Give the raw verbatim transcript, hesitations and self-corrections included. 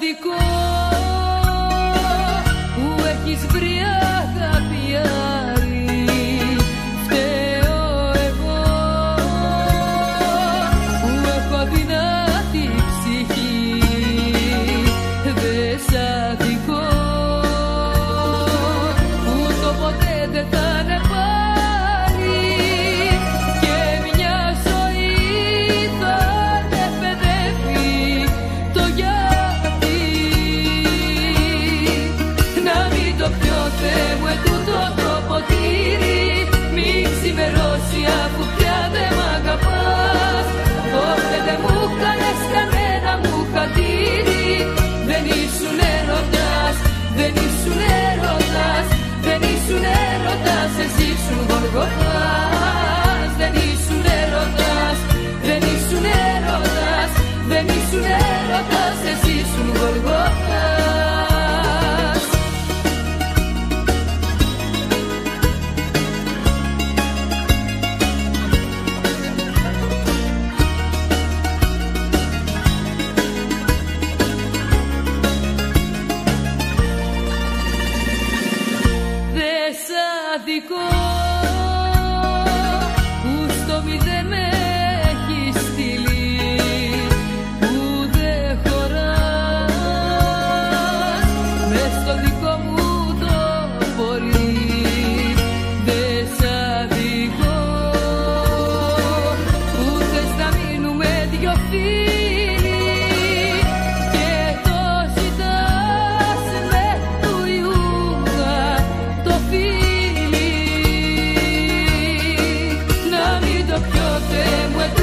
άδικο που έχεις βρει αγάπη άλλη. Φταίω εγώ που έχω αδυνάτη ψυχή. Δε σ' αδικώ που το ποτέ δεν θα είναι πάλι. Και μια ζωή θα επαιδεύει το γιατί. Να μην το πιω, Θεέ μου, ετούτο το ποτήρι. Μην ξημερώσει αφού πια δεν μ' αγαπάς. Ποτέ δεν μου κάνες κανένα μου χατήρι. Δεν ήσουν έρωτας, δεν ήσουν έρωτας, δεν ήσουν έρωτας, εσύ ήσουν Γολγοθάς. Δεν ήσουν έρωτας, δεν ήσουν έρωτας, δεν ήσουν έρωτας, εσύ ήσουν Γολγοθάς. Άδικο που στο μηδέν με έχει στείλει, που δεν χωράς μες στο δικό μου το πολύ. Δε σ' αδικώ που θες να μείνουμε δυο φίλοι και το ζητάς με του Ιούδα το φίλι. Να μην το πιω, Θεέ μου,